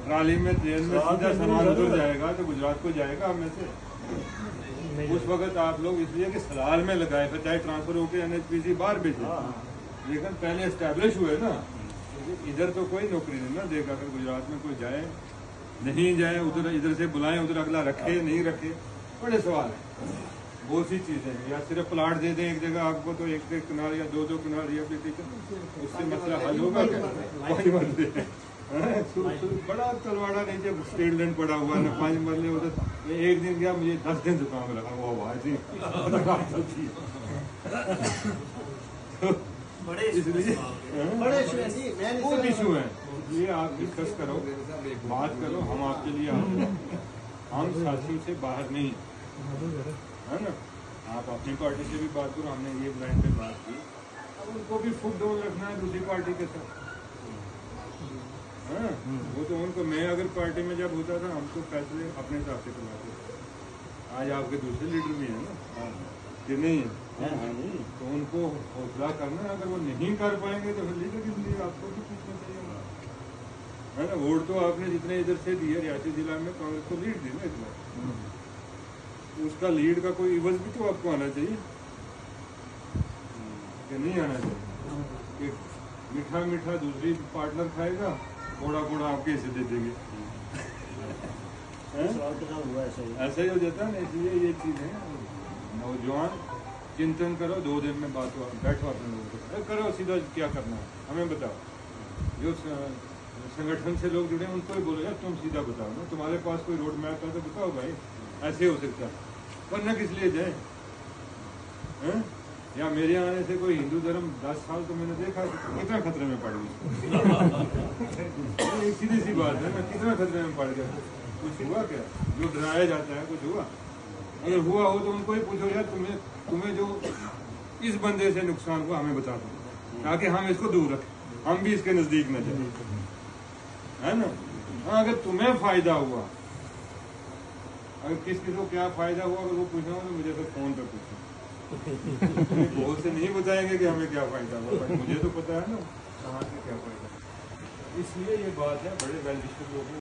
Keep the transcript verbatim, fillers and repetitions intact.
Trolley में train में सीधा सामान उतर जाएगा तो गुजरात को जाएगा हमें से। उस वक्त आप लोग इसलिए कि सलाल में लगाए, फिर चाहे ट्रांसफर होकर एन एच पी सी बाहर भेजे, लेकिन पहले एस्टेब्लिश हुए ना। इधर तो कोई नौकरी नहीं ना देगा, अगर गुजरात में कोई जाए नहीं जाए, उधर इधर से बुलाएं, उधर अगला रखे नहीं रखे, बड़े सवाल है। बहुत सी चीजें हैं, या सिर्फ प्लाट दे दें एक जगह आपको तो एक एक किनारे या दो दो किनारे रिहेबिलिटेशन, उससे मसला हल होगा क्या? पाँच मरले बड़ा तलवाड़ा नीचे स्टेट लैंड पड़ा हुआ है, पाँच मरले उधर। एक दिन गया, मुझे दस दिन जुकाम लगा वो आवाज ही इसलिए बहुत इशू है। इसलिए आप डिस्कस करो, बात करो, हम आपके लिए आते हैं, हम साथियों से बाहर नहीं है ना। आप अपनी पार्टी से भी बात करो, हमने ये लाइन पे बात की, अब उनको भी फुट डाउन रखना है दूसरी पार्टी के साथ, है। वो तो उनको, मैं अगर पार्टी में जब होता था हम तो फैसले अपने हिसाब से करवाते थे। आज आपके दूसरे लीडर भी हैं ना कि नहीं है, तो उनको हौसला करना, अगर वो नहीं कर पाएंगे तो फिर लीडर के लिए आपको भी पूछना चाहिए, है ना। वोट तो आपने जितने इधर से दिए रियासी जिला में, कांग्रेस को लीड दी ना इतना, उसका लीड का कोई इवज भी तो आपको आना चाहिए कि नहीं आना चाहिए। मीठा मीठा दूसरी पार्टनर खाएगा, थोड़ा थोड़ा आपके हिस्से दे देंगे, ऐसा ही हो जाता है ना। इसलिए ये चीज है, नौजवान चिंतन करो, दो दिन में बात हो, बैठो अपने लोगों को करो, सीधा क्या करना है हमें बताओ। जो संगठन से लोग जुड़े उनको ही बोलो यार तुम सीधा बताओ ना, तुम्हारे पास कोई रोड मैप है तो बताओ भाई, ऐसे हो सकता है, वरना किस लिए जाए, हैं? या मेरे आने से कोई हिंदू धर्म दस साल तो मैंने देखा कितना खतरे में पड़ गई। एक सीधी सी बात है ना, कितना खतरे में पड़ गया, कुछ हुआ क्या? जो डराया जाता है कुछ हुआ? अगर हुआ हो तो उनको ही पूछो यार तुम्हें तुम्हें जो इस बंदे से नुकसान हुआ हमें बता दो, ताकि हम इसको दूर रखें, हम भी इसके नजदीक न जाए, है ना। हाँ, अगर तुम्हें फायदा हुआ, अगर किस किसी को क्या फायदा हुआ अगर वो पूछना हो तो मुझे तो फोन पे पूछो। बहुत से नहीं बताएंगे कि हमें क्या फायदा हुआ, बट मुझे तो पता है ना कहाँ से क्या फायदा। इसलिए ये बात है, बड़े वेल विशर लोग